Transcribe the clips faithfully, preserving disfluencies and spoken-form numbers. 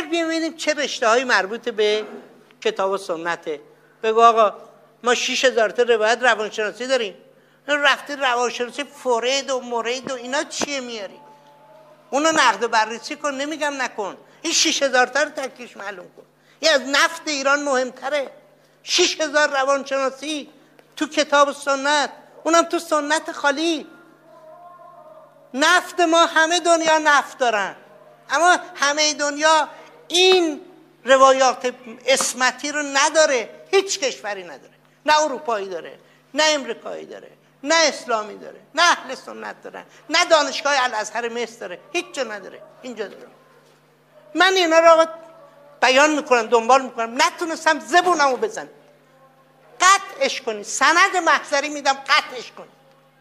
ببینیم چه رشته های مربوط به کتاب و سنته. بگو آقا ما شش هزار تا روایت روانشناسی داریم، رفتی روانشناسی فورید و مورید و اینا چیه میاری؟ اونو نقد و بررسی کن، نمیگم نکن. این شش هزار تا رو تکلیفش معلوم کن. این از نفت ایران مهمتره. شش هزار روانشناسی تو کتاب و سنت، اونم تو سنت خالی. نفت ما همه دنیا نفت دارن، اما همه دنیا این روایات اسمتی رو نداره. هیچ کشوری نداره، نه اروپایی داره، نه امریکایی داره، نه اسلامی داره، نه اهل سنت داره، نه دانشگاه الازهر مصر داره، هیچ جا نداره، اینجا داره. من اینا رو بیان میکنم، دنبال میکنم، نتونستم زبونمو بزنم. قطعش کنی، سند محضری میدم قطعش کنی،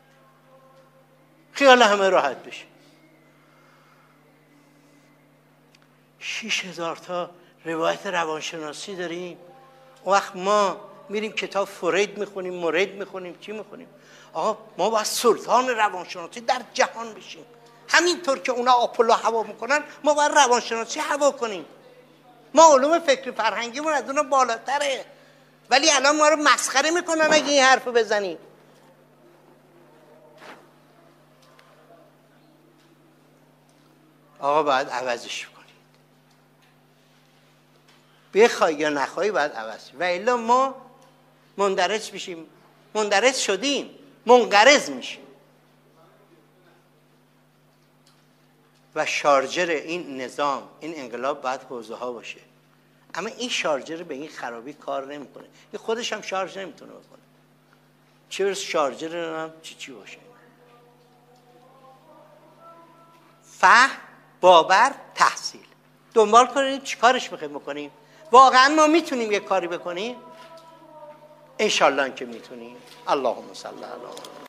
خیال همه راحت بشه. شیش هزار تا روایت روانشناسی داریم. اون وقت ما میریم کتاب فروید میخونیم، مورید میخونیم، چی میخونیم؟ آقا ما باید سلطان روانشناسی در جهان بشیم. همینطور که اونا آپولو هوا میکنن ما باید روانشناسی هوا کنیم. ما علوم فکری فرهنگیمون از اونا بالاتره، ولی الان ما رو مسخره میکنن اگه این حرفو بزنیم. آقا باید عوضش کنید، بخوای یا نخوای باید عوض. و الا ما مندرج میشیم، مندرج شدیم، منقرض میشیم. و شارژر این نظام، این انقلاب باید حوزه ها باشه. اما این شارژر به این خرابی کار نمیکنه. این خودش هم شارژ نمیتونه بکنه، چه برسه شارژر هم چی چی باشه. فهم، باور، تحصیل. دنبال کنیم چی کارش میخوایم بکنیم. واقعا ما میتونیم یه کاری بکنیم؟ انشالله که میتونیم. اللهم صل علی